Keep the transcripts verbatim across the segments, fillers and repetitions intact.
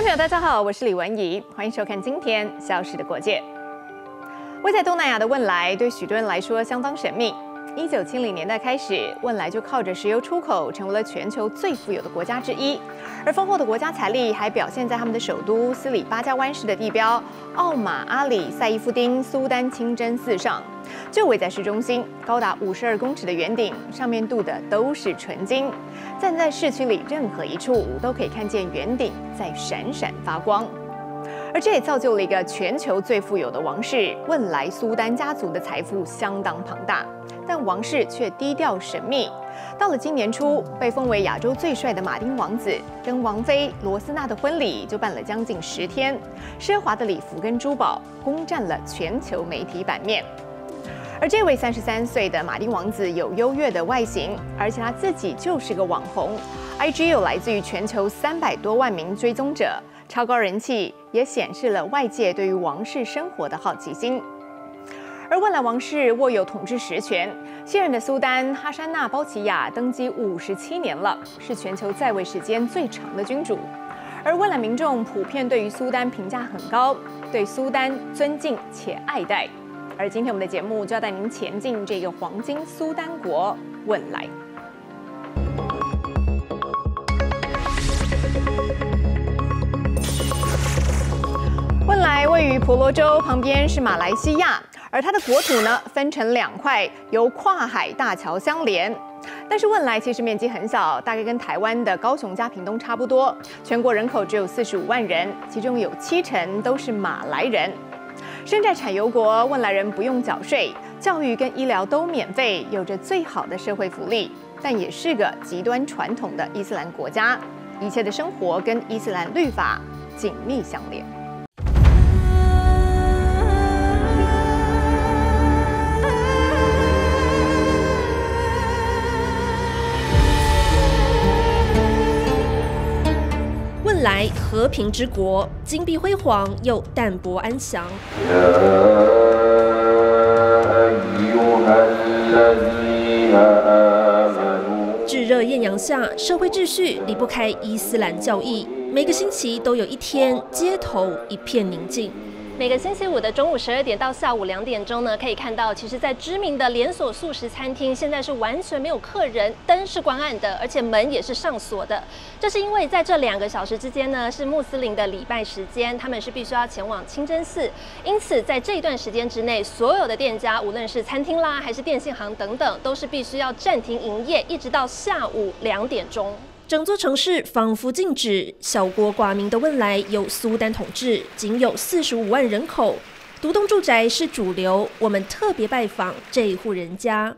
朋友，大家好，我是李文怡，欢迎收看今天《消失的国界》。位在东南亚的汶莱，对许多人来说相当神秘。一九七零年代开始，汶莱就靠着石油出口，成为了全球最富有的国家之一。而丰厚的国家财力还表现在他们的首都斯里巴加湾市的地标奥马阿里赛伊夫丁苏丹清真寺上。就位在市中心，高达五十二公尺的圆顶，上面镀的都是纯金。站在市区里任何一处，都可以看见圆顶在闪闪发光。而这也造就了一个全球最富有的王室——汶莱苏丹家族的财富相当庞大，但王室却低调神秘。到了今年初，被封为亚洲最帅的马丁王子跟王妃罗斯娜的婚礼就办了将近十天，奢华的礼服跟珠宝攻占了全球媒体版面。而这位三十三岁的马丁王子有优越的外形，而且他自己就是个网红 ，I G 有来自于全球三百多万名追踪者，超高人气，也显示了外界对于王室生活的好奇心。而汶莱王室握有统治实权，现任的苏丹哈珊娜·包齐亚登基五十七年了，是全球在位时间最长的君主。而汶莱民众普遍对于苏丹评价很高，对苏丹尊敬且爱戴。而今天我们的节目就要带您前进这个黄金苏丹国汶莱。汶莱位于婆罗洲，旁边是马来西亚，而它的国土呢分成两块，由跨海大桥相连。但是汶莱其实面积很小，大概跟台湾的高雄加屏东差不多，全国人口只有四十五万人，其中有七成都是马来人。身在产油国，汶莱人不用缴税，教育跟医疗都免费，有着最好的社会福利，但也是个极端传统的伊斯兰国家，一切的生活跟伊斯兰律法紧密相连。 汶莱和平之国，金碧辉煌又淡泊安详。炙热艳阳下，社会秩序离不开伊斯兰教义。每个星期都有一天，街头一片宁静。每个星期五的中午十二点到下午两点钟呢，可以看到，其实，在知名的连锁素食餐厅，现在是完全没有客人，灯是关暗的，而且门也是上锁的。这是因为在这两个小时之间呢，是穆斯林的礼拜时间，他们是必须要前往清真寺，因此在这一段时间之内，所有的店家，无论是餐厅啦，还是电信行等等，都是必须要暂停营业，一直到下午两点钟。整座城市仿佛静止。小国寡民的汶莱由苏丹统治，仅有四十五万人口，独栋住宅是主流。我们特别拜访这一户人家。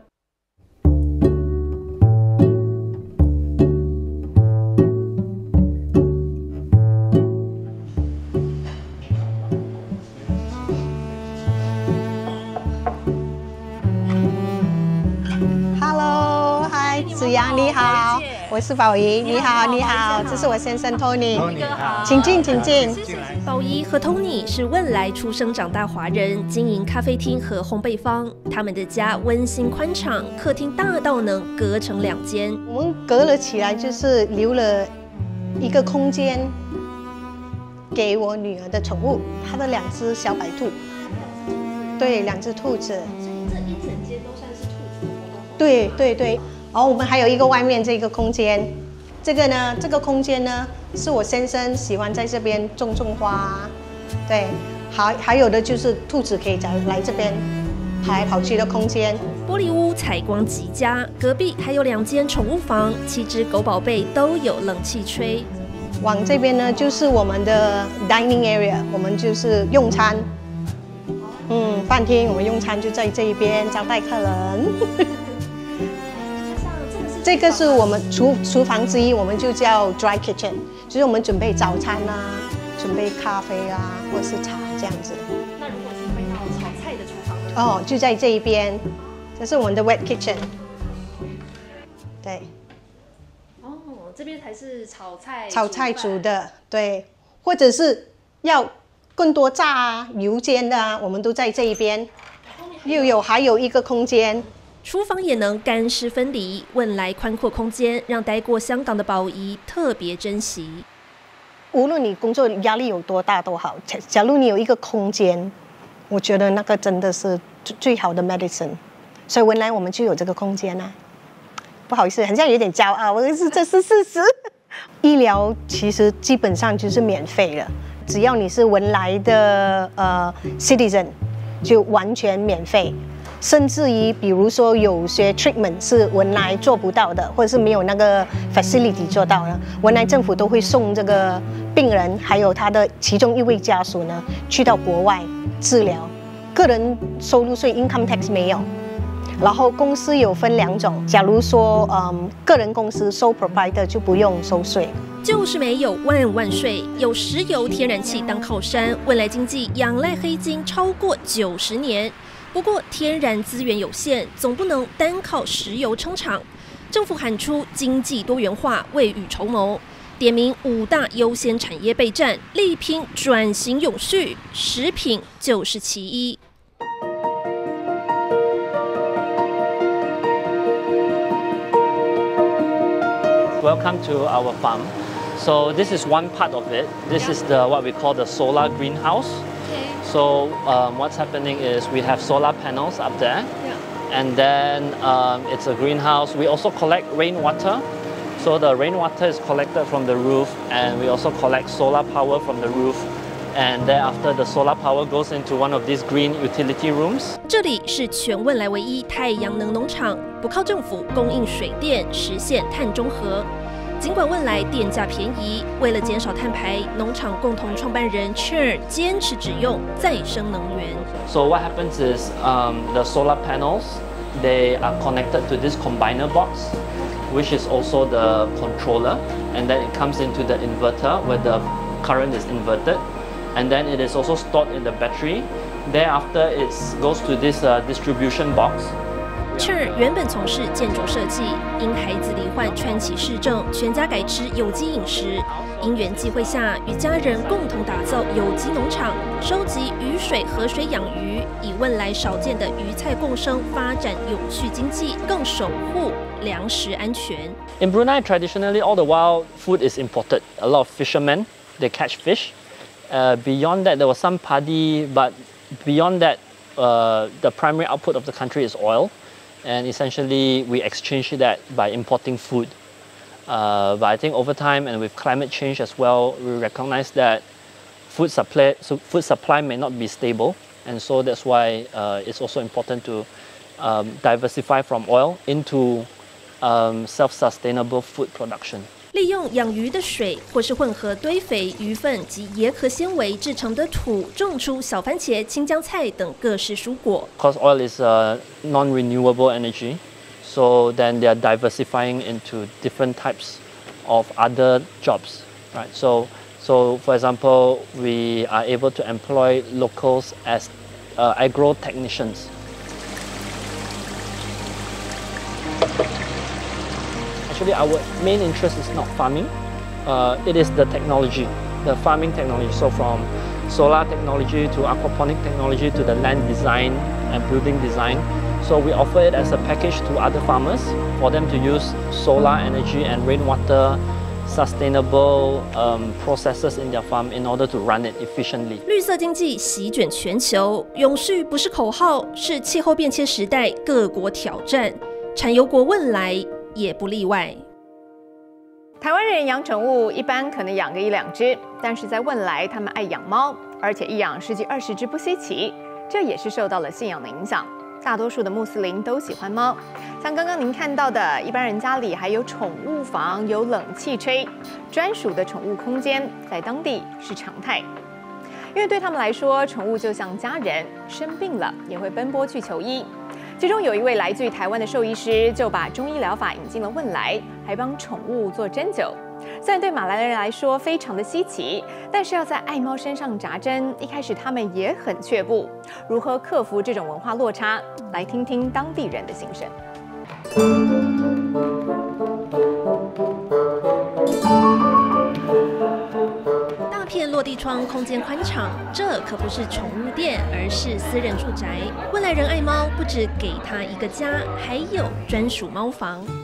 Hello， 嗨，子阳你好。我是宝仪，你好，你好，这是我先生 Tony， 请进，请进。 宝仪和 Tony 是汶莱出生长大华人，经营咖啡厅和烘焙坊。他们的家温馨宽敞，客厅大到能隔成两间。 我们隔了起来，就是留了一个空间给我女儿的宠物，她的两只小白兔。对，两只兔子。 所以这一整间都算是兔子的活动。 对对对。然后我们还有一个外面这个空间，这个呢，这个空间呢，是我先生喜欢在这边种种花，对，还还有的就是兔子可以来这边跑来跑去的空间。 玻璃屋采光极佳，隔壁还有两间宠物房，七只狗宝贝都有冷气吹。 往这边呢，就是我们的 dining area， 我们就是用餐，嗯，饭厅我们用餐就在这一边招待客人。这个是我们厨厨房之一，我们就叫 dry kitchen， 就是我们准备早餐啊，准备咖啡啊，或者是茶这样子。 那如果是会到炒菜的厨房呢？ 哦，就在这一边，这是我们的 wet kitchen。对。 哦，这边才是炒菜。 炒菜煮的，对，或者是要更多炸啊、油煎的啊，我们都在这一边。又有还有一个空间。 厨房也能干湿分离，汶莱宽阔空间让待过香港的宝仪特别珍惜。 无论你工作压力有多大都好，假假如你有一个空间，我觉得那个真的是最好的 medicine。所以文莱我们就有这个空间啊。不好意思，好像有点骄傲，我是这是事实。医疗其实基本上就是免费了，只要你是文莱的呃 citizen， 就完全免费。甚至于，比如说有些 treatment 是文莱做不到的，或者是没有那个 facility 做到的，文莱政府都会送这个病人还有他的其中一位家属呢，去到国外治疗。个人收入税 income tax 没有，然后公司有分两种，假如说嗯个人公司 sole proprietor 就不用收税。 就是没有万万税，有石油天然气当靠山，文莱经济仰赖黑金超过九十年。不过天然资源有限，总不能单靠石油撑场。政府喊出经济多元化，未雨绸缪，点名五大优先产业备战，力拼转型永续，食品就是其一。 Welcome to our farm. So this is one part of it. This is the what we call the solar greenhouse. So um, what's happening is we have solar panels up there, yeah. and then um, it's a greenhouse. We also collect rainwater. So the rainwater is collected from the roof, and we also collect solar power from the roof. And thereafter, the solar power goes into one of these green utility rooms. 这里是全汶莱唯一太阳能农场，不靠政府供应水电，实现碳中和。尽管汶莱电价便宜，为了减少碳排，农场共同创办人 Chen 坚持只用再生能源。 So what happens is um, the solar panels, they are connected to this combiner box, which is also the controller, and then it comes into the inverter where the current is inverted, and then it is also stored in the battery. Thereafter, it goes to this uh, distribution box. Chen 原本从事建筑设计，因孩子罹患川崎氏症，全家改吃有机饮食。因缘际会下，与家人共同打造有机农场，收集雨水、河水养鱼，以汶莱少见的鱼菜共生，发展永续经济，更守护粮食安全。 In Brunei, traditionally, all the wild food is imported. A lot of fishermen, they catch fish. Uh, beyond that, there was some paddy, but beyond that, uh, the primary output of the country is oil. And essentially, we exchange that by importing food. Uh, but I think over time, and with climate change as well, we recognize that food supply, so food supply may not be stable. And so that's why uh, it's also important to um, diversify from oil into um, self-sustainable food production. 利用养鱼的水，或是混合堆肥、鱼粪及椰壳纤维制成的土，种出小番茄、青江菜等各式蔬果。 Because oil is a non-renewable energy, so then they are diversifying into different types of other jobs, right? So, so for example, we are able to employ locals as uh, agro technicians. Actually, our main interest is not farming, uh, it is the technology, the farming technology. So from solar technology to aquaponic technology to the land design and building design. So we offer it as a package to other farmers for them to use solar energy and rainwater sustainable um, processes in their farm in order to run it efficiently. 绿色经济席卷全球，永续不是口号，是气候变迁时代各国挑战。产油国汶莱也不例外。 台湾人养宠物一般可能养个一两只，但是在汶莱，他们爱养猫，而且一养十几二十只不稀奇。这也是受到了信仰的影响。大多数的穆斯林都喜欢猫，像刚刚您看到的，一般人家里还有宠物房，有冷气吹，专属的宠物空间，在当地是常态。因为对他们来说，宠物就像家人，生病了也会奔波去求医。其中有一位来自于台湾的兽医师，就把中医疗法引进了汶莱，还帮宠物做针灸。虽然对马来人来说非常的稀奇，但是要在爱猫身上扎针，一开始他们也很却步。如何克服这种文化落差？来听听当地人的心声。 大片落地窗，空间宽敞，这可不是宠物店，而是私人住宅。汶莱人爱猫，不止给它一个家，还有专属猫房。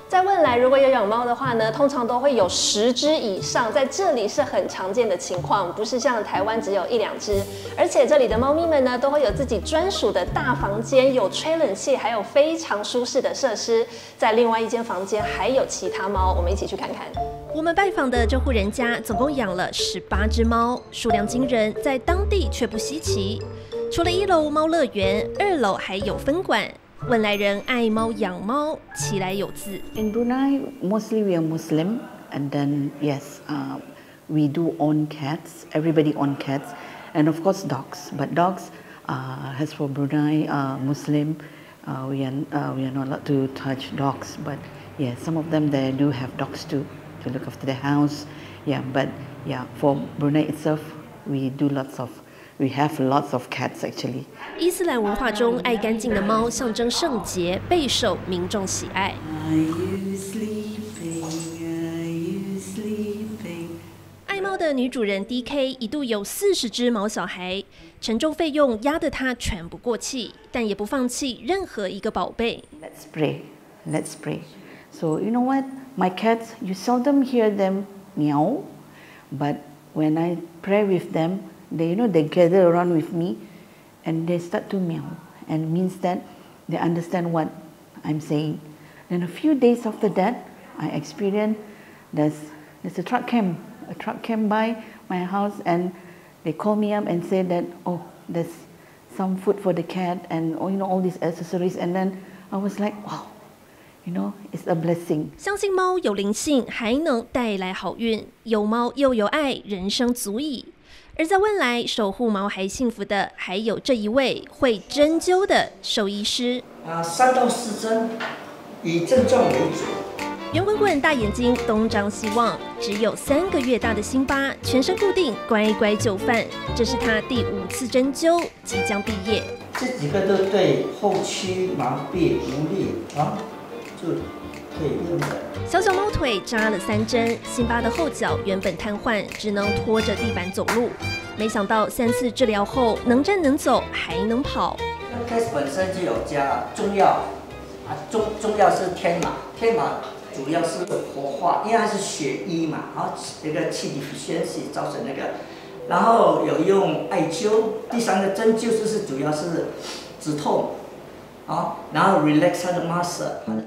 在汶莱，如果有养猫的话呢，通常都会有十只以上，在这里是很常见的情况，不是像台湾只有一两只。而且这里的猫咪们呢，都会有自己专属的大房间，有吹冷气，还有非常舒适的设施。在另外一间房间还有其他猫，我们一起去看看。我们拜访的这户人家总共养了十八只猫，数量惊人，在当地却不稀奇。除了一楼猫乐园，二楼还有分馆。汶莱人爱猫养猫，其来有自。 In Brunei, mostly we are Muslim, and then yes, uh, we do own cats. Everybody own cats, and of course dogs. But dogs, uh, as for Brunei, uh, Muslim, uh, we are uh, we are not allowed to touch dogs. But yeah, some of them they do have dogs too to look after their house. Yeah, but yeah, for Brunei itself, we do lots of. We have lots of cats actually. 伊斯兰文化中，爱干净的猫象征圣洁，备受民众喜爱。Are you sleeping? Are you sleeping? 爱猫的女主人 D K 一度有四十只毛小孩，沉重费用压得她喘不过气，但也不放弃任何一个宝贝。 Let's pray. Let's pray. So you know what? My cats, you seldom hear them meow, but when I pray with them. They, you know, they gather around with me, and they start to meow, and means that they understand what I'm saying. Then a few days after that, I experienced there's there's a truck came, a truck came by my house, and they called me up and said that oh, there's some food for the cat, and oh, you know, all these accessories, and then I was like wow. You know, it's a blessing. 相信猫有灵性，还能带来好运。有猫又有爱，人生足矣。而在汶莱守护毛孩幸福的，还有这一位会针灸的兽医师。 啊，三到四针，以症状为主。 圆滚滚大眼睛，东张西望，只有三个月大的辛巴，全身固定，乖乖就范。这是他第五次针灸，即将毕业。 这几个都对后区麻痹无力啊，就可以用的。 小小猫腿扎了三针，辛巴的后脚原本瘫痪，只能拖着地板走路。没想到三次治疗后，能站能走，还能跑。 那 case 本身就有加中药啊，中中药是天麻，天麻主要是活化，因为它是血瘀嘛，然后那个气体宣泄造成那个，然后有用艾灸，第三个针灸就是主要是止痛，啊，然后 relax 它的 muscle。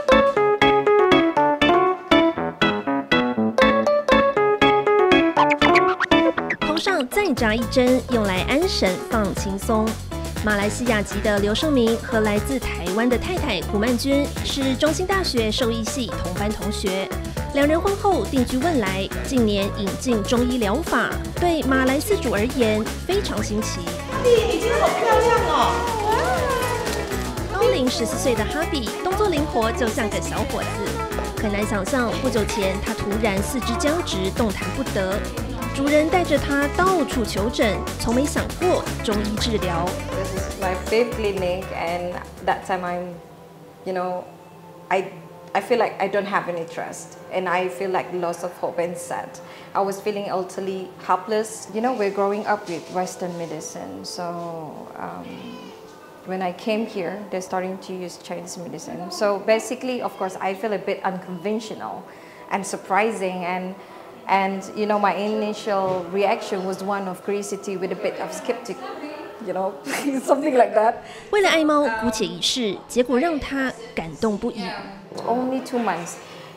再扎一针，用来安神放轻松。马来西亚籍的刘胜明和来自台湾的太太胡曼君是中兴大学兽医系同班同学，两人婚后定居汶莱，近年引进中医疗法，对马来饲主而言非常新奇。 哈比，你今天好漂亮哦！ 高龄十四岁的哈比，动作灵活，就像个小伙子。很难想象，不久前他突然四肢僵直，动弹不得。主人带着他到处求诊，从没想过中医治疗。 This is my fifth clinic, and that time I'm, you know, I I feel like I don't have any trust, and I feel like loss of hope and sad. I was feeling utterly helpless. You know, we're growing up with Western medicine, so um, when I came here, they're starting to use Chinese medicine. So basically, of course, I feel a bit unconventional and surprising, and and you know, my initial reaction was one of curiosity with a bit of skeptic, you know, something like that. 为了爱猫姑且一试，结果让他感动不已。 Only two months,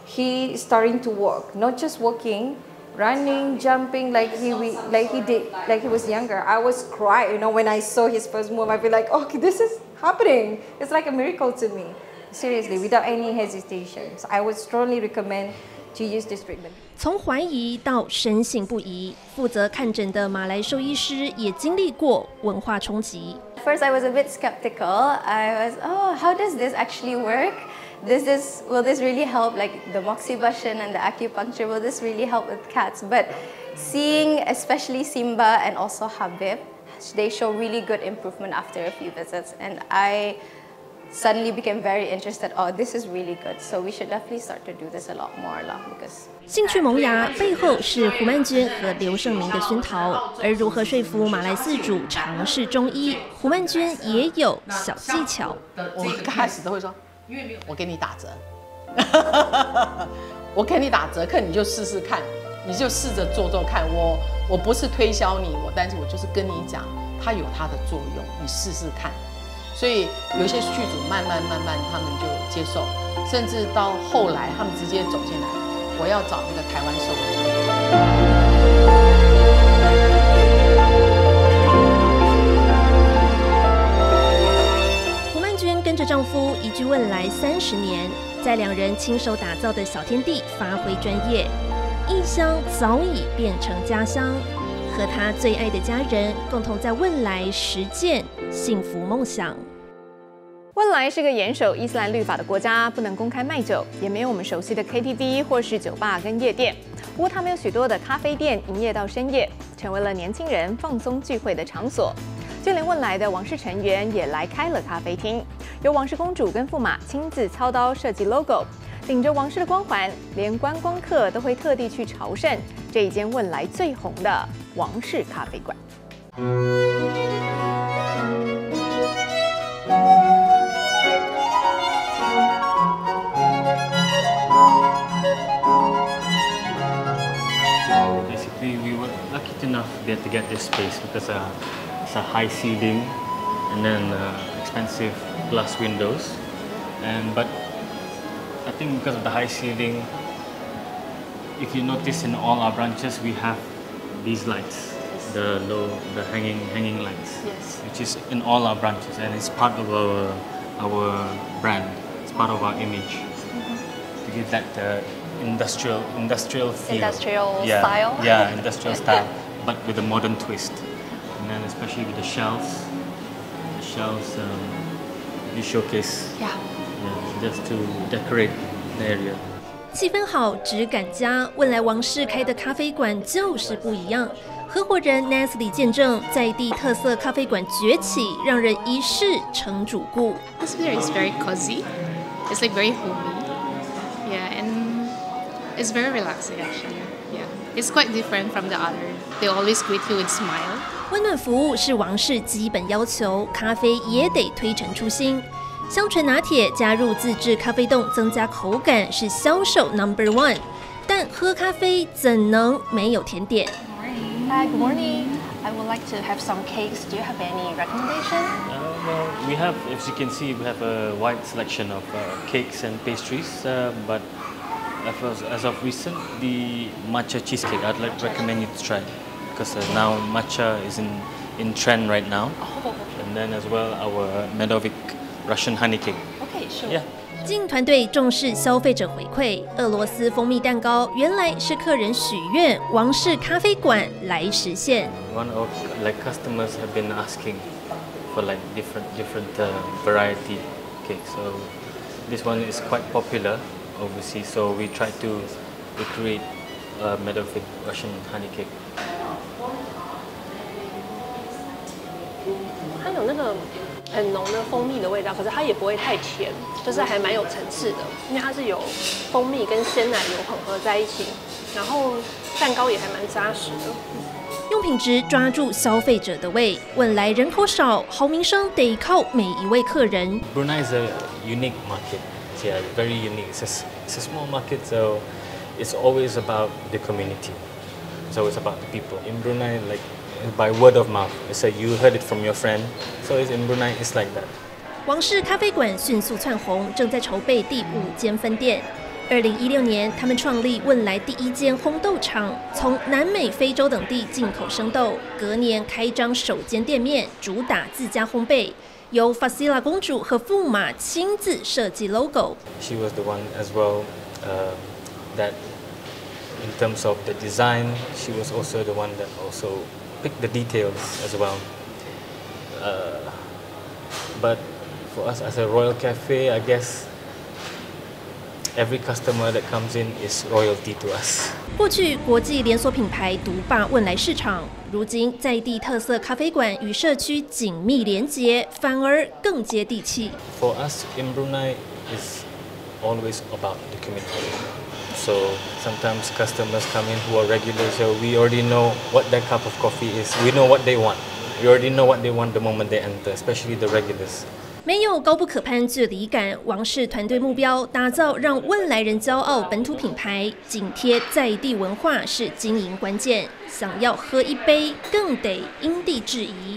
he starting to walk, not just walking, running, jumping like he like he did like he was younger. I was crying, you know, when I saw his first move. I feel like, okay, this is happening. It's like a miracle to me. Seriously, without any hesitations, I would strongly recommend to use this treatment. 从怀疑到深信不疑，负责看诊的马来兽医师也经历过文化冲击。 First, I was a bit skeptical. I was, oh, how does this actually work? This is, will this really help, like the moxibustion and the acupuncture, will this really help with cats? But seeing especially Simba and also Habib, they show really good improvement after a few visits. And I suddenly became very interested, oh, this is really good. So we should definitely start to do this a lot more lah, because 兴趣萌芽背后是胡曼君和刘胜明的熏陶，而如何说服马来饲主尝试中医，胡曼君也有小技巧。 我刚开始都会说，我给你打折， 我给你打折扣，你就试试看，你就试着做做看。我我不是推销你，我但是我就是跟你讲，它有它的作用，你试试看。所以有一些剧组慢慢慢慢他们就接受，甚至到后来他们直接走进来，我要找那个台湾寿司。 跟着丈夫移居汶莱三十年，在两人亲手打造的小天地发挥专业，异乡早已变成家乡，和他最爱的家人共同在汶莱实践幸福梦想。 汶莱是个严守伊斯兰律法的国家，不能公开卖酒，也没有我们熟悉的 K T V 或是酒吧跟夜店。不过，他们有许多的咖啡店营业到深夜，成为了年轻人放松聚会的场所。就连汶莱的王室成员也来开了咖啡厅，由王室公主跟驸马亲自操刀设计 logo， 顶着王室的光环，连观光客都会特地去朝圣这一间汶莱最红的王室咖啡馆。 Basically, we were lucky enough to get this space because uh, it's a high ceiling and then uh, expensive glass windows. And but I think because of the high ceiling, if you notice in all our branches, we have these lights, yes. the low, the hanging hanging lights, yes. which is in all our branches, and it's part of our our brand. It's part of our image mm-hmm. to give that uh, industrial industrial feel. Industrial yeah, style. Yeah, industrial style, but with a modern twist. And then especially with the shelves, the shelves um, we showcase. Yeah. Yeah, just to decorate the area. 气氛好，质感佳。汶莱王室开的咖啡馆就是不一样。合伙人 Nancy 见证，在地特色咖啡馆崛起，让人一试成主顾。 Atmosphere is very cozy. It's like very homey. Yeah, and it's very relaxing actually. Yeah, it's quite different from the other. They always greet you with smile. 温暖服务是王室基本要求，咖啡也得推陈出新。香醇拿铁加入自制咖啡冻，增加口感是销售 number one。但喝咖啡怎能没有甜点 ？Hi, good morning. I would like to have some cakes. Do you have any recommendation? Uh, well, we have, as you can see, we have a wide selection of uh, cakes and pastries. Uh, but as, as of recent, the matcha cheesecake, I'd like to recommend you to try because uh, now matcha is in in trend right now. Oh. And then as well, our Medovic Russian honey cake. Okay, sure. Yeah. 经营团队重视消费者回馈，俄罗斯蜂蜜蛋糕原来是客人许愿，王室咖啡馆来实现。 One of like customers have been asking for like different different uh, variety cakes. So this one is quite popular overseas. So we try to recreate a Medovic Russian honey cake. 它有那个很浓的蜂蜜的味道，可是它也不会太甜，就是还蛮有层次的，因为它是有蜂蜜跟鲜奶油混合在一起，然后蛋糕也还蛮扎实的。 用品质抓住消费者的胃，汶莱人口少，好名声得靠每一位客人。 Brunei is a unique market. Yeah, very unique. It's a, it's a small market, so it's always about the community. It's always about the people. In Brunei, like by word of mouth, it's like you heard it from your friend. So it's in Brunei, it's like that. 王室咖啡馆迅速窜红，正在筹备第五间分店。二零一六年，他们创立汶莱第一间烘豆厂，从南美、非洲等地进口生豆。隔年开张首间店面，主打自家烘焙。由 Fasila 公主和驸马亲自设计 logo。 She was the one as well uh, that, in terms of the design, she was also the one that also picked the details as well. Uh, but for us as a Royal Cafe, I guess every customer that comes in is royalty to us. 过去国际连锁品牌独霸汶莱市场，如今在地特色咖啡馆与社区紧密连结，反而更接地气。 For us in Brunei, it's always about the community. So sometimes customers come in who are regular, so we already know what their cup of coffee is. We know what they want. We already know what they want the moment they enter, especially the regulars. 没有高不可攀距离感，王氏团队目标打造让汶莱人骄傲本土品牌，紧贴在地文化是经营关键。想要喝一杯，更得因地制宜。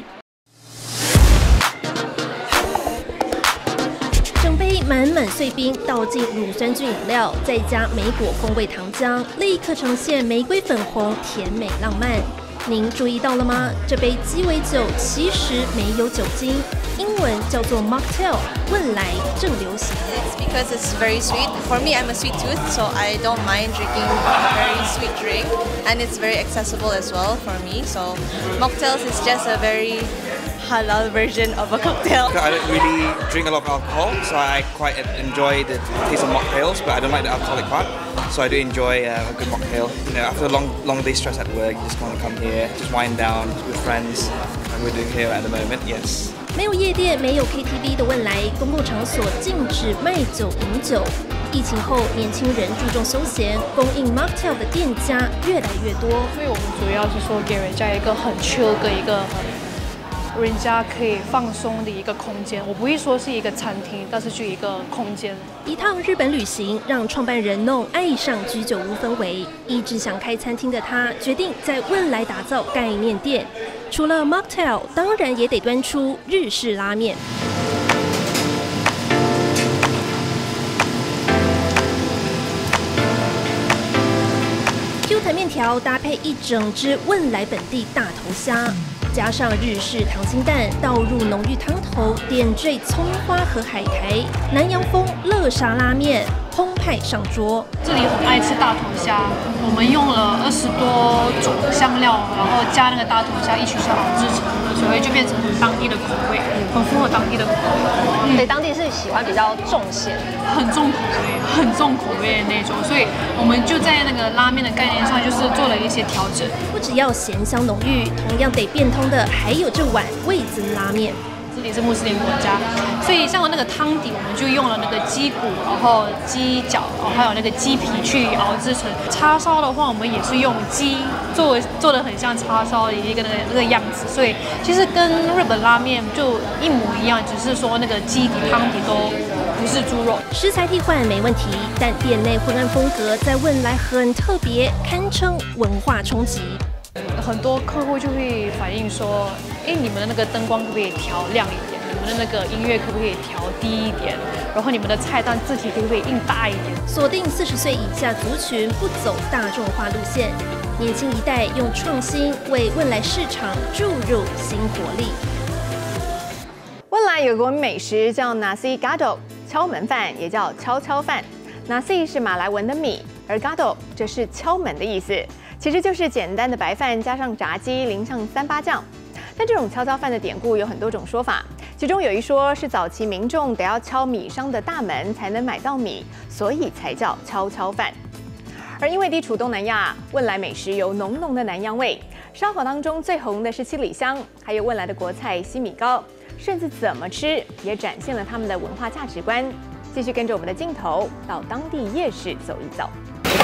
整杯满满碎冰倒进乳酸菌饮料，再加莓果风味糖浆，立刻呈现玫瑰粉红，甜美浪漫。您注意到了吗？这杯鸡尾酒其实没有酒精，英文叫做 mocktail， 汶莱正流行。 It's because it's very sweet. For me, I'm a sweet tooth, so I don't mind drinking a very sweet drink, and it's very accessible as well for me. So mocktails is just a very halal version of a cocktail. I don't really drink a lot of alcohol, so I quite enjoy the taste of mocktails, but I don't like the alcoholic part. So I do enjoy uh, a good mocktail. You know, after a long, long day stress at work, you just want to come here, just wind down with friends, and we're doing here at the moment. Yes. 没有夜店、没有 K T V 的汶莱，公共场所禁止卖酒饮酒。疫情后，年轻人注重休闲，供应 mocktail 的店家越来越多。 所以我们主要是说给人家一个很 chill 的一个很。人家可以放松的一个空间，我不会说是一个餐厅，但是就一个空间。 一趟日本旅行让创办人弄爱上居酒屋氛围，一直想开餐厅的他决定在汶莱打造概念店。除了 mocktail， 当然也得端出日式拉面。Q 弹面条搭配一整只汶莱本地大头虾。加上日式溏心蛋，倒入浓郁汤头，点缀葱花和海苔，南洋风乐沙拉面澎湃上桌。 这里很爱吃大头虾，我们用了二十多种香料，然后加那个大头虾一起去熬制成的，所以就变成很当地的口味，很符合当地的口味。 所以当地是喜欢比较重咸， 很重口味，很重口味的那种，所以我们就在那个拉面的概念上，就是做了一些调整。 不只要咸香浓郁，同样得变通的还有这碗味增拉面。 这里是穆斯林国家，所以像那个汤底，我们就用了那个鸡骨，然后鸡脚，然后还有那个鸡皮去熬制成。叉烧的话，我们也是用鸡做做的很像叉烧的一个那个那个样子，所以其实跟日本拉面就一模一样，只是说那个鸡底汤底都不是猪肉。 食材替换没问题，但店内昏暗风格在汶莱很特别，堪称文化冲击。 很多客户就会反映说，哎，你们的那个灯光可不可以调亮一点？你们的那个音乐可不可以调低一点？然后你们的菜单字体可不可以印大一点？ 锁定四十岁以下族群，不走大众化路线，年轻一代用创新为汶莱市场注入新活力。 汶莱有个美食叫 nasi gado， 敲门饭也叫敲敲饭。nasi 是马来文的米，而 gado 这是敲门的意思。其实就是简单的白饭加上炸鸡，淋上三八酱。但这种敲敲饭的典故有很多种说法，其中有一说是早期民众得要敲米商的大门才能买到米，所以才叫敲敲饭。而因为地处东南亚，汶莱美食有浓浓的南洋味，烧烤当中最红的是七里香，还有汶莱的国菜西米糕，甚至怎么吃也展现了他们的文化价值观。继续跟着我们的镜头到当地夜市走一走。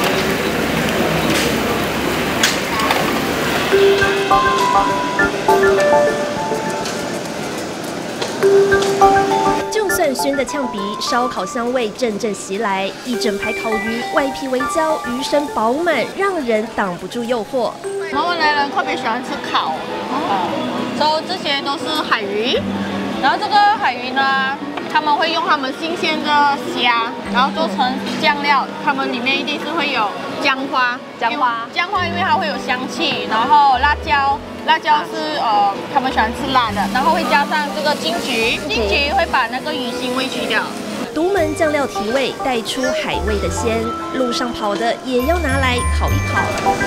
就算熏得呛鼻，烧烤香味阵阵袭来，一整排烤鱼，外皮微焦，鱼身饱满，让人挡不住诱惑。 我们汶莱人特别喜欢吃烤，然后这些都是海鱼，然后这个海鱼呢，他们会用他们新鲜的虾，然后做成酱料，他们里面一定是会有姜花， 姜花， 姜花因为它会有香气，然后辣椒，辣椒是呃他们喜欢吃辣的，然后会加上这个金桔，金桔会把那个鱼腥味去掉。 独门酱料提味，带出海味的鲜，路上跑的也要拿来烤一烤。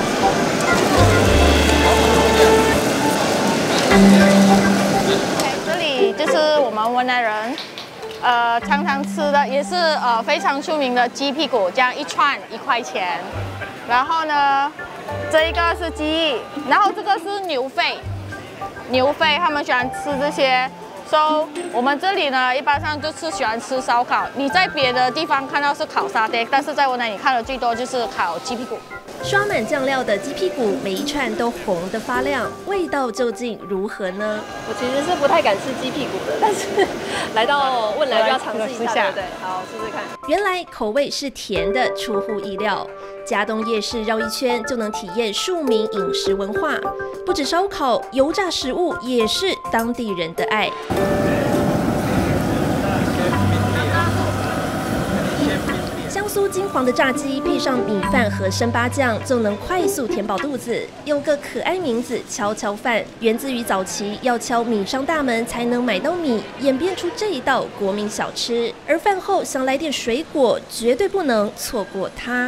这里就是我们汶莱人，呃，常常吃的，也是呃非常出名的鸡屁股，这样一串一块钱。然后呢，这一个是鸡翼，然后这个是牛肺，牛肺他们喜欢吃这些 So 我们这里呢，一般上就是喜欢吃烧烤。你在别的地方看到是烤沙爹，但是在我那里看的最多就是烤鸡屁股。 刷满酱料的鸡屁股，每一串都红得发亮，味道究竟如何呢？ 我其实是不太敢吃鸡屁股的，但是来到问来就要尝试一下，对不对？好，试试看。 原来口味是甜的，出乎意料。嘉东夜市绕一圈就能体验庶民饮食文化，不止烧烤，油炸食物也是当地人的爱。香酥金黄的炸鸡配上米饭和生八酱，就能快速填饱肚子。有个可爱名字“敲敲饭”，源自于早期要敲米商大门才能买到米，演变出这一道国民小吃。而饭后想来点水果，绝对不能错过它。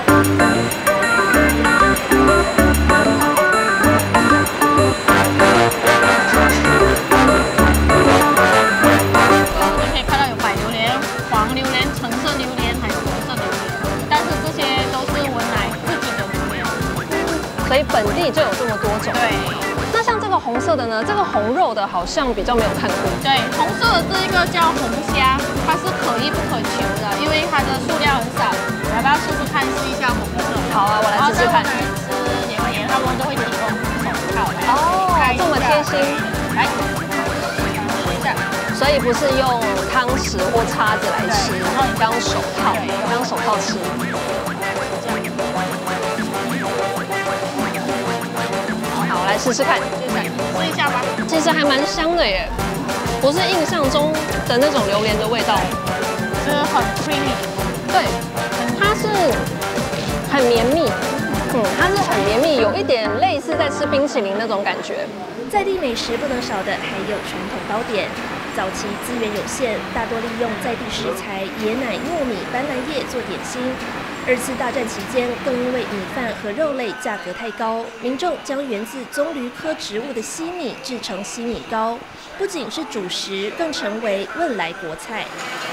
可以看到有白榴莲、黄榴莲、橙色榴莲，还有红色榴莲，但是这些都是文莱自己的榴莲， 所以本地就有这么多种。 对。 那像这个红色的呢？这个红肉的好像比较没有看过。 对，红色的这一个叫红虾，它是可遇不可求的，因为它的数量很少。你要不要试试看试一下红色？ 好啊，我来试试看。 吃榴莲，他们都会提供手套。 哦，这么贴心。 来，试一下。 所以不是用汤匙或叉子来吃，然后你当手套，当手套吃。好，我来试试看， 试一下吧。 其实还蛮香的耶，不是印象中的那种榴莲的味道， 是很 creamy。 对，它是很绵密，嗯，它是很绵密，有一点类似在吃冰淇淋那种感觉。 在地美食不能少的还有传统糕点。早期资源有限，大多利用在地食材椰奶、糯米、斑斓叶做点心。二次大战期间，更因为米饭和肉类价格太高，民众将源自棕榈科植物的西米制成西米糕，不仅是主食，更成为汶莱国菜。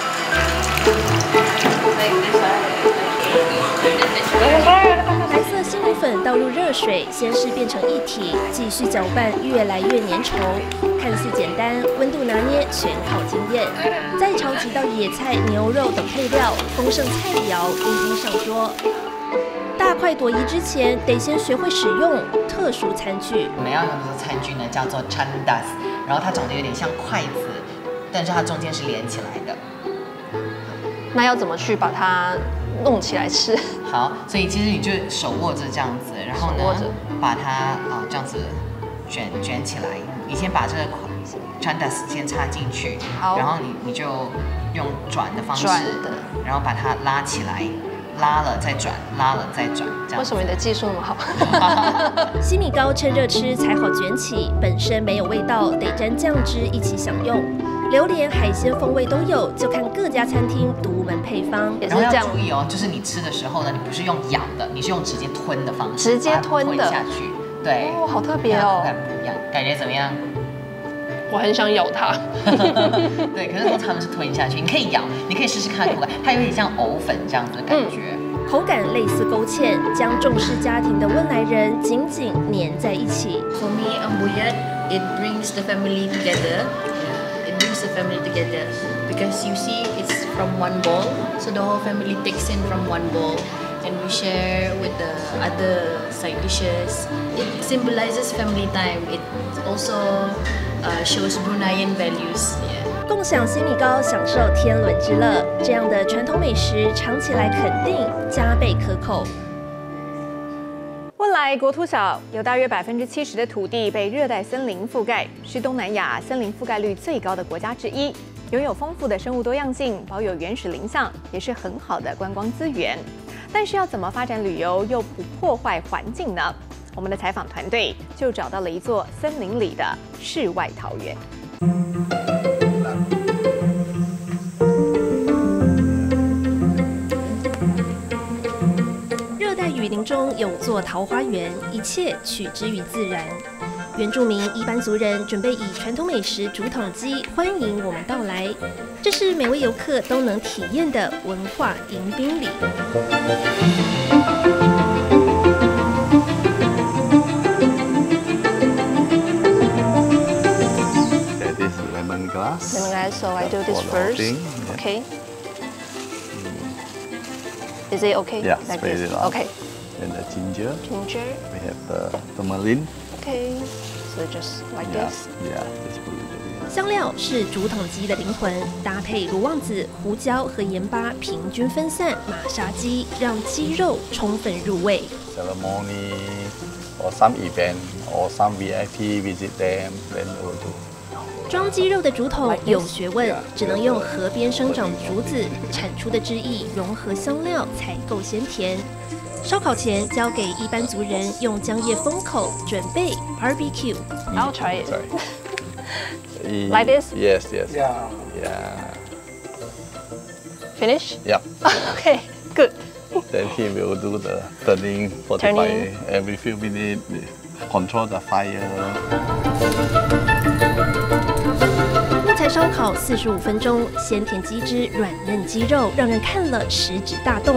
白色西米粉倒入热水，先是变成一体，继续搅拌，越来越粘稠。看似简单，温度拿捏全靠经验。再炒几道野菜、牛肉等配料，丰盛菜肴一一上桌。大快朵颐之前，得先学会使用特殊餐具。 我们要用的这个餐具呢，叫做 chandas， 然后它长得有点像筷子，但是它中间是连起来的。 那要怎么去把它弄起来吃？ 好，所以其实你就手握着这样子，然后呢，把它啊、呃、这样子卷卷起来。你先把这个 chandas 先插进去，然后你你就用转的方式，然后把它拉起来，拉了再转，拉了再转，这样。 为什么你的技术那么好？ 西米糕趁热吃才好卷起，本身没有味道，得沾酱汁一起享用。榴莲、海鲜风味都有，就看各家餐厅独门配方。 然后要注意哦，就是你吃的时候呢，你不是用咬的，你是用直接吞的方式， 直接吞的吞下去。对， 哦，好特别哦， 口感不一样，感觉怎么样？ 我很想咬它。 对，可是通常他们是吞下去，你可以咬，你可以试试看口感，它有点像藕粉这样子的感觉。 嗯、口感类似勾芡，将重视家庭的汶莱人紧紧粘在一起。 For me, ambuyat it brings the family together. It brings the family together because you see it's from one bowl, so the whole family takes in from one bowl. And we share with the other side dishes. It symbolizes family time. It also uh, shows Bruneian values. Yeah. 共享西米糕，享受天伦之乐，这样的传统美食尝起来肯定加倍可口。 汶莱国土小，有大约百分之七十的土地被热带森林覆盖，是东南亚森林覆盖率最高的国家之一，拥有丰富的生物多样性，保有原始林相，也是很好的观光资源。但是要怎么发展旅游又不破坏环境呢？我们的采访团队就找到了一座森林里的世外桃源。 热带雨林中有座桃花源，一切取之于自然。原住民伊班族人准备以传统美食竹筒鸡欢迎我们到来，这是每位游客都能体验的文化迎宾礼。 That is lemon lemongrass. Lemongrass. So I do this For the first. thing, yeah. Okay. Is it okay? Yeah, like spread this? it out. Okay. And the ginger. Ginger. We have the turmeric. Okay. So just like Yeah, this. yeah, just put it in. 香料是竹筒鸡的灵魂，搭配罗望子、胡椒和盐巴平均分散，马杀鸡，让鸡肉充分入味。 Ceremony or some event or some V I P visit them, then we'll do. 装鸡肉的竹筒有学问，只能用河边生长的竹子产出的汁液融合香料才够鲜甜。烧烤前交给一般族人用姜叶封口，准备 barbecue。 I'll try it. E- Like this? Yes, yes. Yeah. Yeah. Finish? Yeah. Okay. Good. Then he will do the turning forty-five Turning. every few minutes. Control the fire. 木材烧烤四十五分钟，鲜甜鸡汁、软嫩鸡肉，让人看了食指大动。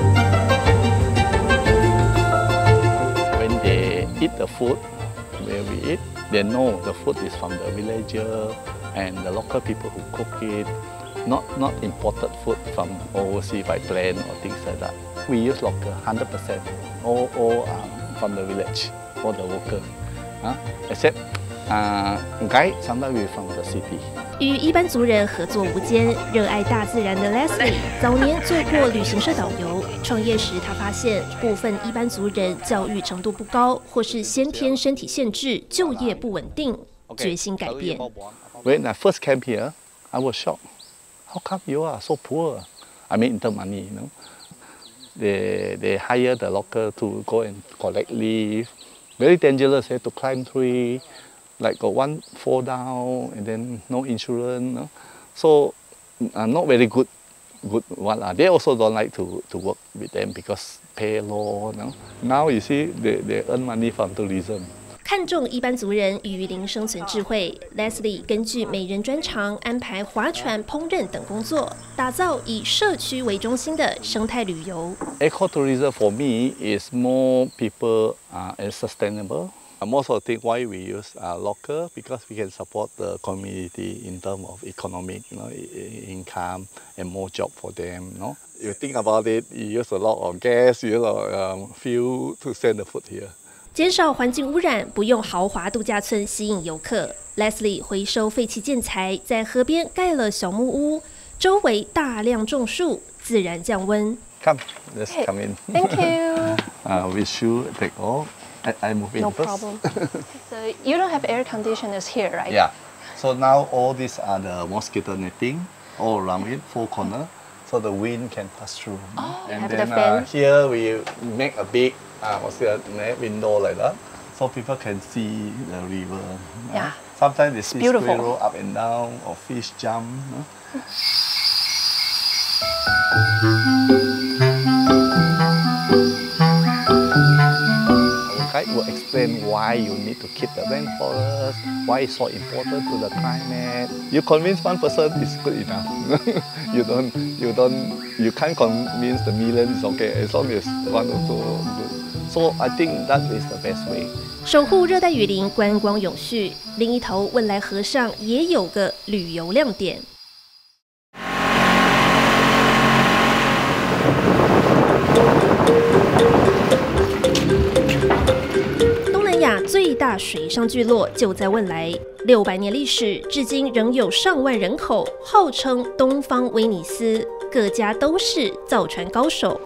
When they eat the food, where we eat, they know the food is from the villager and the local people who cook it. Not not imported food from overseas by plane or things like that. We use local, one hundred percent. All all um, from the village, all the worker. Huh? Except uh, guide sometimes we from the city. 与一般族人合作无间，热爱大自然的 Leslie 早年做过旅行社导游。创业时，他发现部分一般族人教育程度不高，或是先天身体限制，就业不稳定，决心改变。 When I first came here, I was shocked. How come you are so poor? I mean, in terms of money, you know. They they hire the local to go and collect leaf. Very dangerous, eh, to climb tree. Like got one fall down and then no insurance. No? So uh, not very good. Good one. Uh. They also don't like to, to work with them because pay low. No? Now you see they, they earn money from tourism. 看重一般族人与零生存智慧 ，Leslie 根据每人专长安排划船、烹饪等工作，打造以社区为中心的生态旅游。 Ecotourism for me is more people uh, and sustainable. Most of the thing why we use uh, local because we can support the community in terms of economic, you know, income and more job for them. You know, you think about it, you use a lot of gas, you use a lot of um, fuel to send the food here. 减少环境污染，不用豪华度假村吸引游客。Leslie 回收废弃建材，在河边盖了小木屋，周围大量种树，自然降温。 Come, let's come in. Thank you. uh, we should take all. I, I move in No first. problem. So you don't have air conditioners here, right? Yeah. So now all these are the mosquito netting all around it, four corners, so the wind can pass through. Oh, and have then the uh, fan. here we make a big uh, what's it, window like that, so people can see the river. Yeah. Sometimes they see beautiful. squirrel up and down or fish jump. Uh. Guide will explain why you need to keep the rainforest, why it's so important to the climate. You convince one person is good enough. you don't, you don't, you can't convince the millions. Okay, as long as one or two good. So I think that is the best way. 守护热带雨林，观光永续。另一头，汶莱河上也有个旅游亮点。最大水上聚落就在汶莱，六百年历史，至今仍有上万人口，号称东方威尼斯，各家都是造船高手。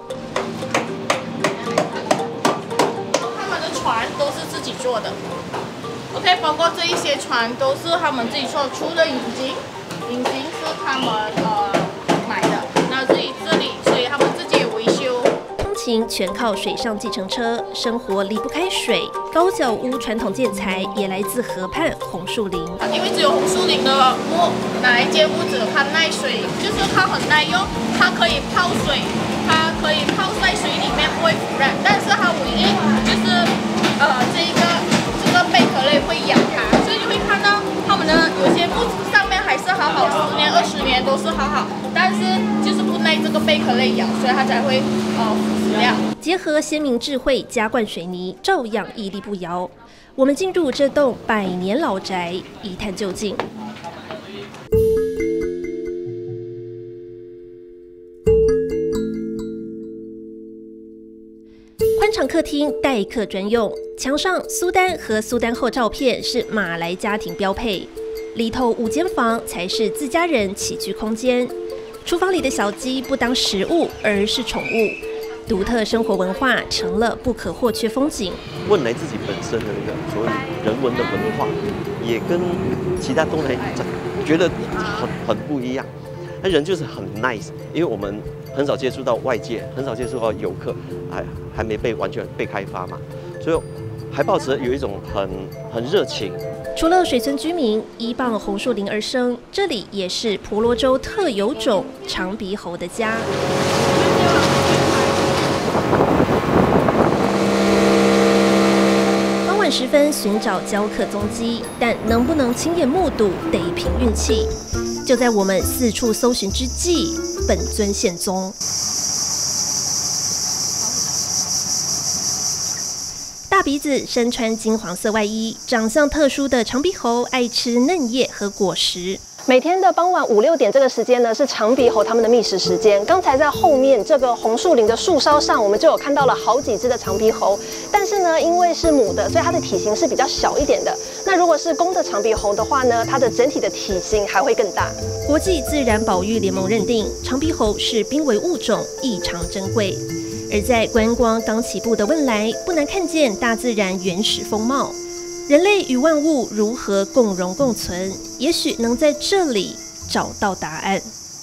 他们的船都是自己做的 ，OK， 包括这一些船都是他们自己做，除了引擎，引擎是他们呃买的，那这里这里，所以他们自己也维修。 全靠水上计程车，生活离不开水。高脚屋传统建材也来自河畔红树林。 因为只有红树林的木拿来建屋子，它耐水，就是它很耐用，它可以泡水，它可以泡在水里面不会腐烂。但是它唯一就是呃这一个这个贝壳类会咬它，所以你会看到它们的有些木子上面还是好好，十年二十年都是好好，但是就是不耐这个贝壳类咬，所以它才会呃。 结合先民智慧，加灌水泥，照样屹立不摇。我们进入这栋百年老宅，一探究竟。 场客厅待客专用，墙上苏丹和苏丹后照片是马来家庭标配，里头五间房才是自家人起居空间。厨房里的小鸡不当食物，而是宠物。独特生活文化成了不可或缺风景。 汶莱自己本身的那个所谓人文的文化，也跟其他东南亚觉得很很不一样。那人就是很 nice， 因为我们很少接触到外界，很少接触到游客，还还没被完全被开发嘛，所以还抱持有一种很很热情。 除了水村居民依傍红树林而生，这里也是婆罗洲特有种长鼻猴的家。傍晚时分寻找教客踪迹，但能不能亲眼目睹得凭运气。就在我们四处搜寻之际，本尊现踪。大鼻子，身穿金黄色外衣，长相特殊的长鼻猴爱吃嫩叶和果实。 每天的傍晚五六点这个时间呢，是长鼻猴它们的觅食时间。刚才在后面这个红树林的树梢上，我们就有看到了好几只的长鼻猴。但是呢，因为是母的，所以它的体型是比较小一点的。那如果是公的长鼻猴的话呢，它的整体的体型还会更大。 国际自然保育联盟认定，长鼻猴是濒危物种，异常珍贵。而在观光刚起步的汶莱，不难看见大自然原始风貌。人类与万物如何共荣共存，也许能在这里找到答案。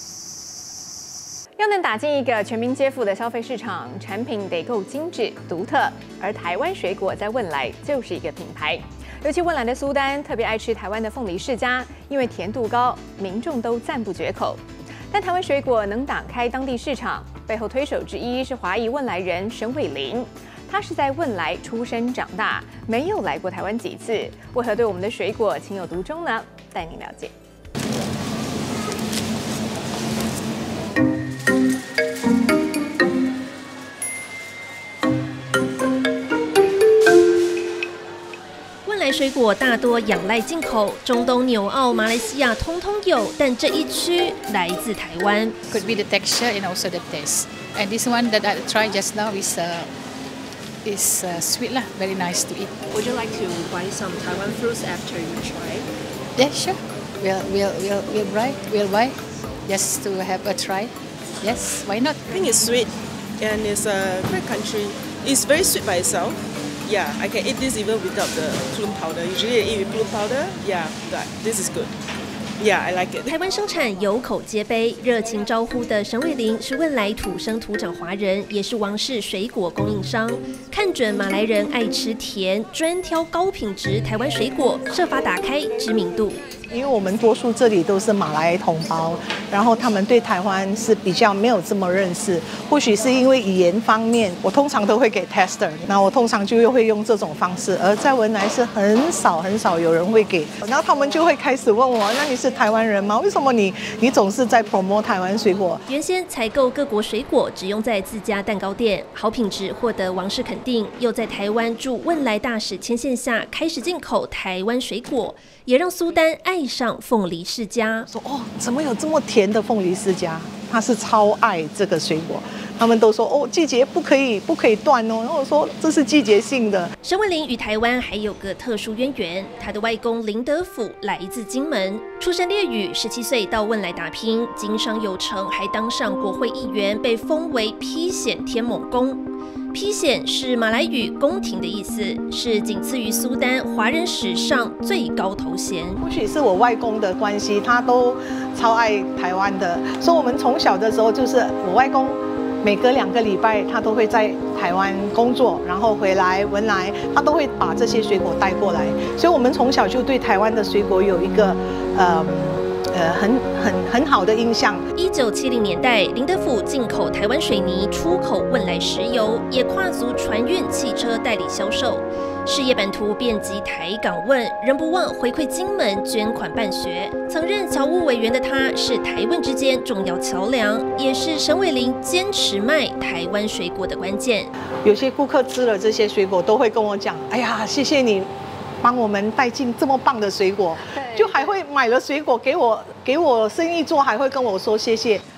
要能打进一个全民皆富的消费市场，产品得够精致独特，而台湾水果在汶莱就是一个品牌。尤其汶莱的苏丹特别爱吃台湾的凤梨世家，因为甜度高，民众都赞不绝口。但台湾水果能打开当地市场，背后推手之一是华裔汶莱人沈伟林。他是在汶莱出生长大，没有来过台湾几次，为何对我们的水果情有独钟呢？带您了解。 汶莱水果大多仰赖进口，中东、纽澳、马来西亚通通有，但这一区来自台湾。 Could be the texture and also the taste. And this one that I tried just now is uh, is uh, sweet lah, very nice to eat. Would you like to buy some Taiwan fruits after you try? Yeah, sure. We'll we'll we'll we'll buy we'll buy just to have a try. Yes, why not? I think it's sweet and it's a great country. It's very sweet by itself. Yeah, I can eat this even without the plum powder. Usually I eat with plum powder. Yeah, but this is good. Yeah, I like it. 台湾生产有口皆碑，热情招呼的沈伟林是汶莱土生土长华人，也是王氏水果供应商。看准马来人爱吃甜，专挑高品质台湾水果，设法打开知名度。 因为我们多数这里都是马来同胞，然后他们对台湾是比较没有这么认识，或许是因为语言方面，我通常都会给 tester， 那我通常就会用这种方式，而在汶莱是很少很少有人会给，然后他们就会开始问我，那你是台湾人吗？为什么你你总是在 promote 台湾水果？ 原先采购各国水果只用在自家蛋糕店，好品质获得王室肯定，又在台湾驻汶莱大使牵线下开始进口台湾水果，也让苏丹爱上凤梨世家。 说哦，怎么有这么甜的凤梨世家？他是超爱这个水果。他们都说哦，季节不可以不可以断哦。然后我说这是季节性的。 沈伟林与台湾还有个特殊渊源，他的外公林德甫来自金门，出身烈屿，十七岁到汶莱打拼，经商有成，还当上国会议员，被封为披显天猛公。披显是马来语宫廷的意思，是仅次于苏丹华人史上最高头衔。 或许是我外公的关系，他都超爱台湾的，所以我们从小的时候就是我外公。每隔两个礼拜，他都会在台湾工作，然后回来汶莱，他都会把这些水果带过来。所以，我们从小就对台湾的水果有一个呃呃很很很好的印象。 一九七零年代，林德甫进口台湾水泥，出口汶莱石油，也跨足船运、汽车代理销售。事业版图遍及台港汶，仍不忘回馈金门捐款办学。曾任侨务委员的他，是台汶之间重要桥梁，也是沈伟林坚持卖台湾水果的关键。 有些顾客吃了这些水果，都会跟我讲：“哎呀，谢谢你帮我们带进这么棒的水果。”就还会买了水果给我给我生意做，还会跟我说谢谢。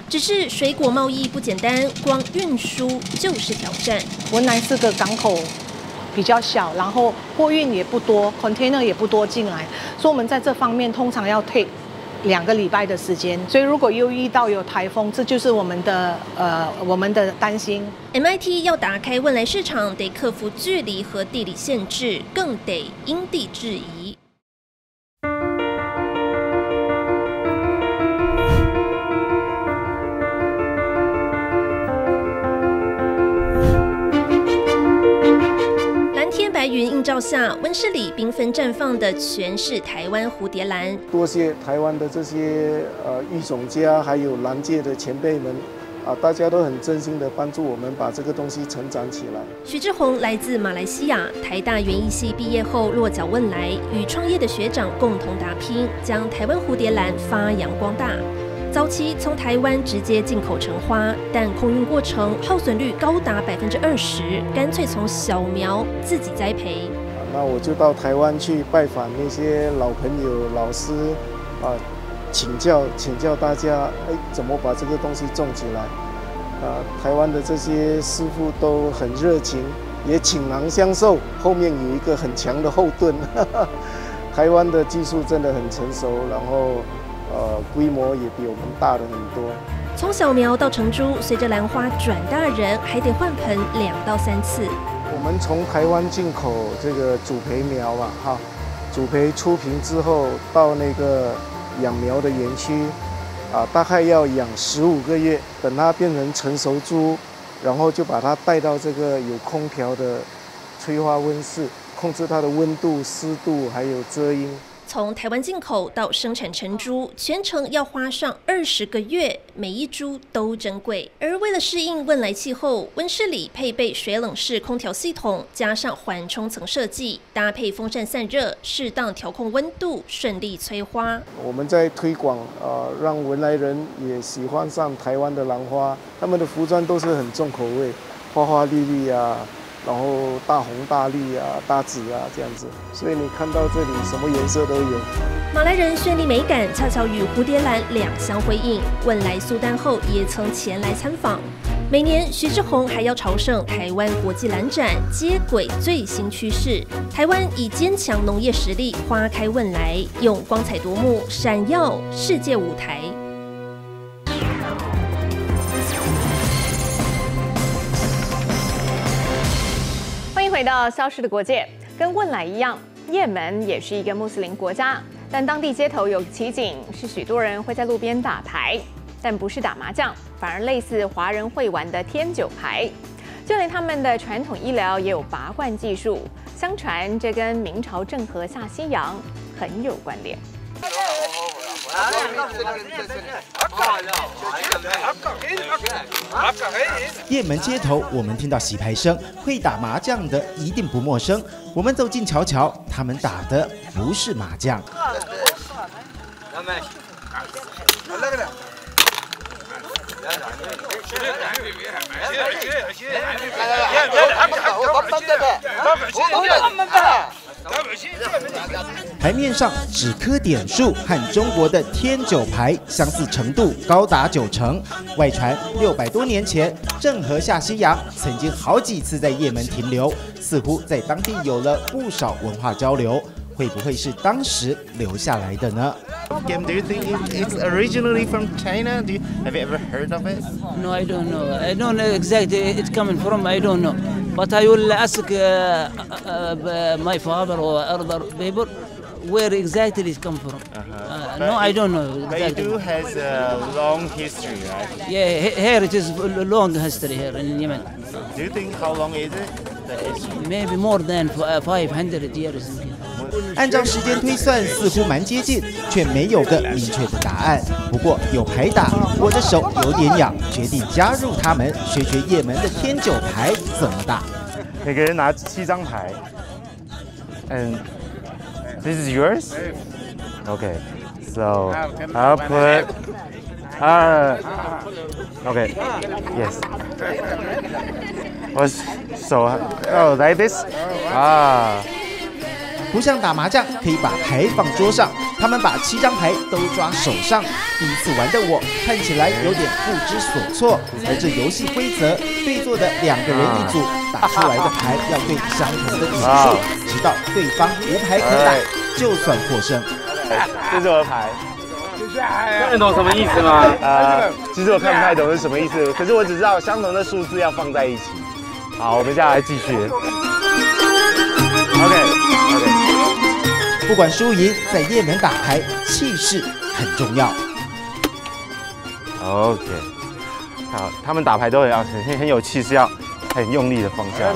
只是水果贸易不简单，光运输就是挑战。 文莱是个港口比较小，然后货运也不多 ，container 也不多进来，所以我们在这方面通常要 take 两个礼拜的时间。所以如果又遇到有台风，这就是我们的呃我们的担心。 M I T 要打开汶莱市场，得克服距离和地理限制，更得因地制宜。白云映照下，温室里缤纷绽放的全是台湾蝴蝶兰。 多谢台湾的这些呃育种家，还有兰界的前辈们，啊，大家都很真心的帮助我们把这个东西成长起来。 许志宏来自马来西亚，台大园艺系毕业后落脚汶莱，与创业的学长共同打拼，将台湾蝴蝶兰发扬光大。早期从台湾直接进口成花，但空运过程耗损率高达百分之二十，干脆从小苗自己栽培。 那我就到台湾去拜访那些老朋友、老师，啊，请教请教大家，哎，怎么把这个东西种起来？啊，台湾的这些师傅都很热情，也倾囊相授，后面有一个很强的后盾。台湾的技术真的很成熟，然后。呃，规模也比我们大了很多。 从小苗到成株，随着兰花转大人，还得换盆两到三次。 我们从台湾进口这个主培苗啊，哈，主培出品之后，到那个养苗的园区，啊，大概要养十五个月，等它变成成熟株，然后就把它带到这个有空调的催花温室，控制它的温度、湿度还有遮阴。 从台湾进口到生产成株，全程要花上二十个月，每一株都珍贵。而为了适应汶莱气候，温室里配备水冷式空调系统，加上缓冲层设计，搭配风扇散热，适当调控温度，顺利催花。 我们在推广，呃，让文莱人也喜欢上台湾的兰花，他们的服装都是很重口味，花花绿绿啊。然后大红大绿啊，大紫啊，这样子，所以你看到这里什么颜色都有。 马来人绚丽美感恰巧与蝴蝶兰两相辉映，汶莱苏丹后也曾前来参访。每年徐志宏还要朝圣台湾国际兰展，接轨最新趋势。台湾以坚强农业实力花开汶莱，用光彩夺目闪耀世界舞台。 欢迎回到消失的国界。跟汶莱一样，也门也是一个穆斯林国家，但当地街头有奇景，是许多人会在路边打牌，但不是打麻将，反而类似华人会玩的天九牌。就连他们的传统医疗也有拔罐技术，相传这跟明朝郑和下西洋很有关联。 也门街头，我们听到洗牌声，会打麻将的一定不陌生。我们走近瞧瞧，他们打的不是麻将。牌面上只刻点数，和中国的天九牌相似程度高达九成。外传六百多年前，郑和下西洋曾经好几次在也门停留，似乎在当地有了不少文化交流。会不会是当时留下来的呢 Game, do you think it's originally from China? Do you, have you ever heard of it? No, I don't know. I don't know exactly it's coming from. I don't know. But I will ask uh, uh, my father or other people where exactly it come from. Uh-huh. Uh, no, I don't know. Exactly. But it do has a long history, right? Yeah, here it is a long history here in Yemen. Do you think how long is it? The history? Maybe more than five hundred years. 按照时间推算，似乎蛮接近，却没有个明确的答案。不过有牌打，我的手有点痒，决定加入他们，学学也门的天九牌怎么打。 每个人拿七张牌 ，and this is yours. Okay, so I'll put. Uh, okay, yes. Was so oh like this? Ah. 不像打麻将可以把牌放桌上，他们把七张牌都抓手上。第一次玩的我看起来有点不知所措，而这游戏规则，对坐的两个人一组，打出来的牌要对相同的点数，直到对方无牌可打，就算获胜。 这是我的牌。 看得懂什么意思吗？ 呃，其实我看不太懂是什么意思，可是我只知道相同的数字要放在一起。好，我们接下来继续。OK OK。 不管输赢，在也门打牌，气势很重要。 OK。好，他们打牌都很要很很有气势，要很用力的方向。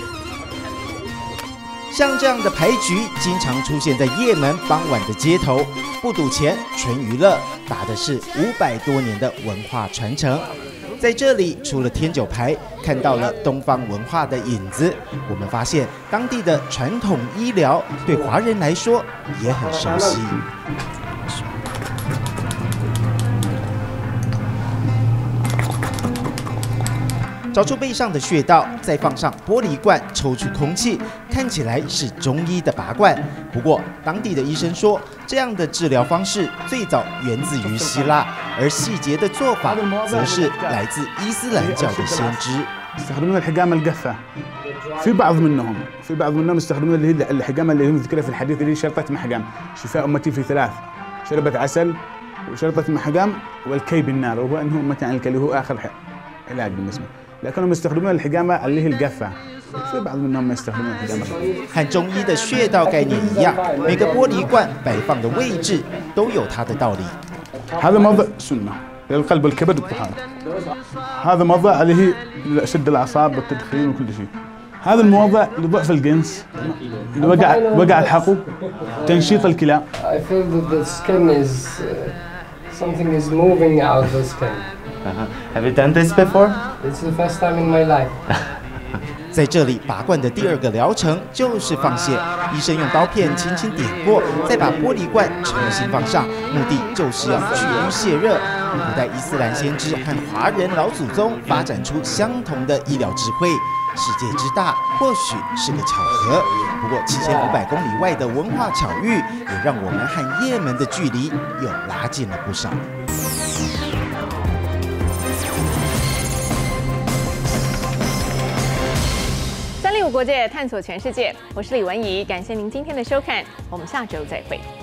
像这样的牌局经常出现在也门傍晚的街头，不赌钱，纯娱乐，打的是五百多年的文化传承。在这里，除了天九牌，看到了东方文化的影子。我们发现当地的传统医疗对华人来说也很熟悉。找出背上的穴道，再放上玻璃罐抽出空气，看起来是中医的拔罐。不过当地的医生说，这样的治疗方式最早源自于希腊，而细节的做法则是来自伊斯兰教的先知。 يستخدمون الحجامة الجافة في بعض منهم في بعض منهم يستخدمون اللي هي الحجامة اللي هم ذكرها في الحديث اللي هي شرطة محجام شفاء أمتي في ثلاث شربت عسل وشرطة محجام والكي بالنار وهو أنه أمتي عن الكلي هو آخر علاج بالنسبة لكنهم يستخدمون الحجامة اللي هي الجافة في بعض منهم يستخدمون الحجامة 和中医的穴道概念一样，每个玻璃罐摆放的位置都有它的道理。 هذا موضع سنة للقلب والكبد والطحال هذا موضع اللي هي شد الأعصاب والتدخين وكل شيء هذا الموضع لضعف الجنس وقع وقع الحقو تنشيط الكلى I feel that the skin is uh, something is moving out of the skin. Uh-huh. Have you done this before? It's the first time in my life. 在这里拔罐的第二个疗程就是放血，医生用刀片轻轻点过，再把玻璃罐重新放上，目的就是要去污泄热。古代伊斯兰先知和华人老祖宗发展出相同的医疗智慧，世界之大，或许是个巧合。不过七千五百公里外的文化巧遇，也让我们和也门的距离又拉近了不少。 三立五国界探索全世界，我是李文怡，感谢您今天的收看，我们下周再会。